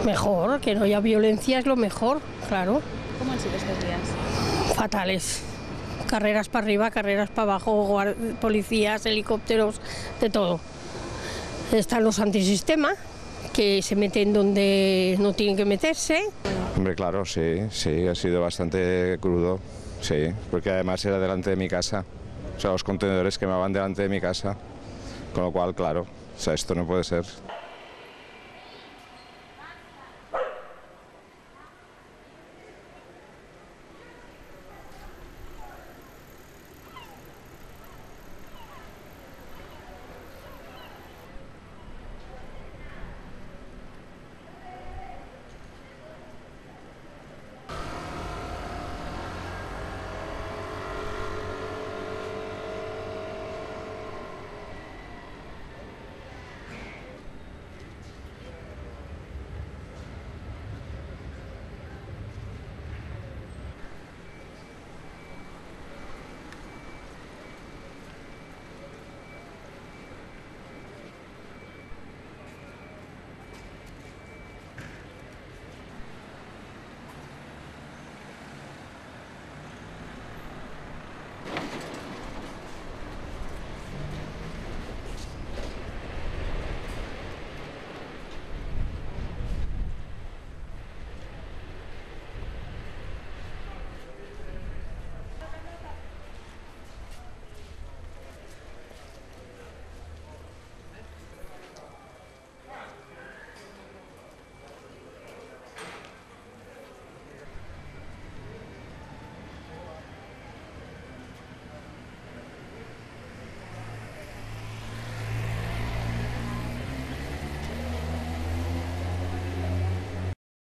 Mejor, que no haya violencia es lo mejor, claro. ¿Cómo han sido estos días? Fatales. Carreras para arriba, carreras para abajo, policías, helicópteros, de todo. Están los antisistemas, que se meten donde no tienen que meterse. Hombre, claro, sí, ha sido bastante crudo, sí, porque además era delante de mi casa, o sea, los contenedores quemaban delante de mi casa, con lo cual, claro, o sea, esto no puede ser.